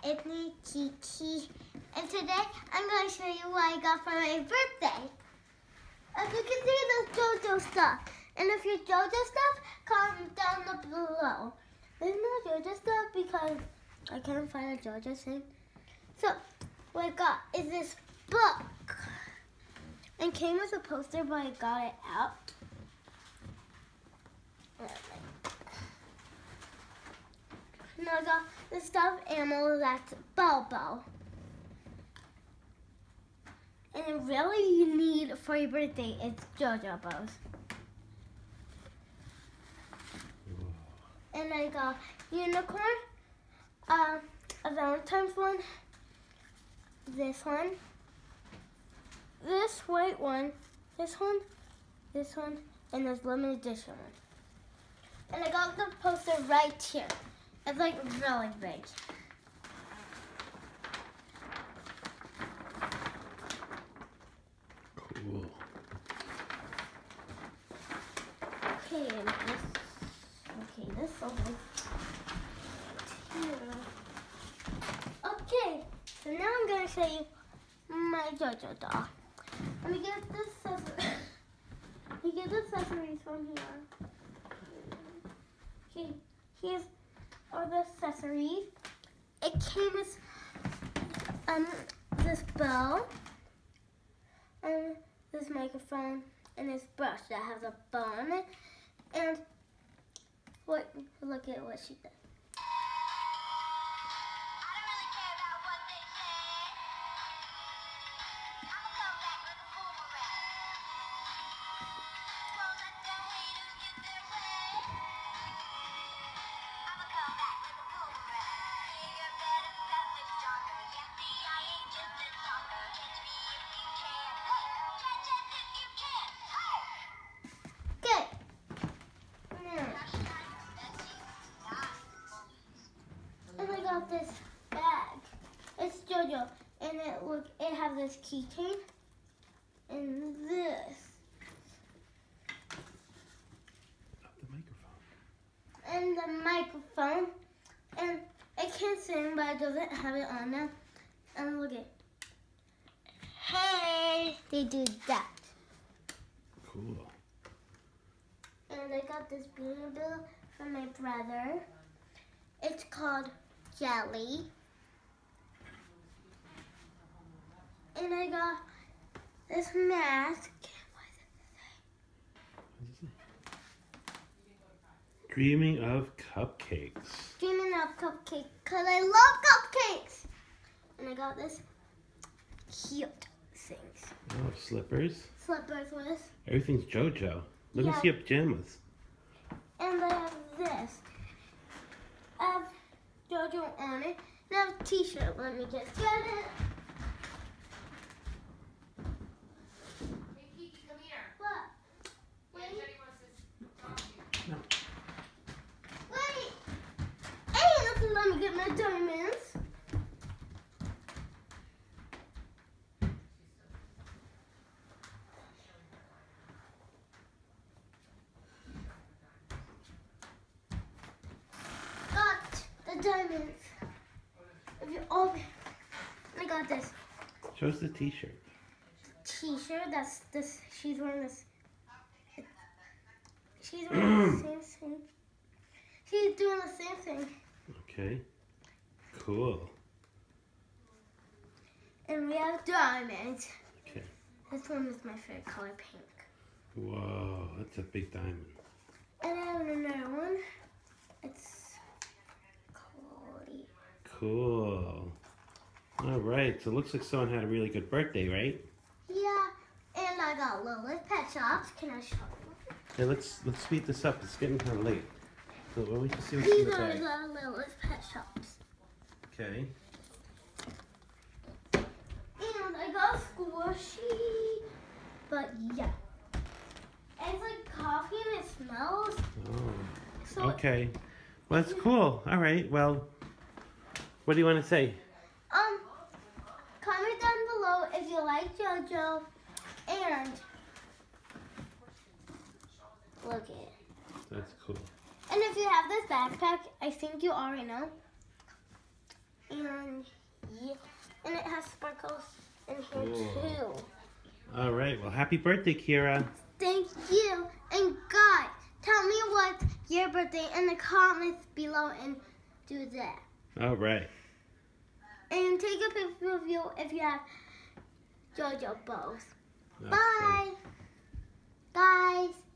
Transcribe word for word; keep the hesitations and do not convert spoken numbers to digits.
it's me, Kiki, and today I'm going to show you what I got for my birthday. As you can see, there's JoJo stuff, and if you JoJo stuff, comment down below. There's no JoJo stuff because I can't find a JoJo thing. So what I got is this book, and came with a poster, but I got it out. Now I got the stuffed animal that's Bobo. And really you need for your birthday is JoJo's. And I got unicorn, uh, a Valentine's one, this one, this white one, this one, this one, and this limited edition one. And I got the poster right here. It's like really big. Cool. Okay, and this, okay, this over here. Okay, so now I'm gonna show you my JoJo doll. Let me get this accessory. Let me get the accessories from here. Okay, here's all the accessories. It came with um this bow, and this microphone, and this brush that has a bow on it. And what? Look at what she did. This bag. It's JoJo, and it look it has this keychain and this. The microphone. And the microphone, and it can sing, but it doesn't have it on now. And look at, hey, they do that. Cool. And I got this beanie bill from my brother. It's called Jelly. And I got this mask. What does it say? Dreaming of cupcakes. Dreaming of cupcakes, because I love cupcakes. And I got this cute things. Oh, slippers. Slippers with. Everything's JoJo. Let Yeah. me see your pajamas. And I have this. I have JoJo on it. And I have a t-shirt. Let me just get it. Hey, Kiki, come here. What? Yeah, Wait. Jenny wants to talk to you. No. Wait. Hey, nothing. Let me get my diamonds. Got the diamonds. If you open, I got this Show us the t-shirt. t-shirt. That's this. She's wearing this. She's wearing the same thing. She's doing the same thing. Okay. Cool. And we have diamonds. Okay. This one is my favorite color, pink. Whoa, that's a big diamond. And I have another one. It's Cody. Cool. All right, so it looks like someone had a really good birthday, right? Yeah, and I got Lilith Pet Shops. Can I show you? Okay, let's let's speed this up. It's getting kind of late. So let me just see what's in These the are bag. the Lilith Pet Shops. Okay. And I got Squishy. But yeah. It's like coffee and it smells. Oh. So Okay. Well, that's cool. All right. Well, what do you want to say? Um, comment down below if you like JoJo, and look at it. That's cool. And if you have this backpack, I think you already know. And yeah, and it has sparkles in here Cool. too. All right. Well, happy birthday, Kira. Thank you. And guys, tell me what's your birthday in the comments below and do that. All right. And take a picture of you if you have JoJo bows. Okay. Bye. Guys.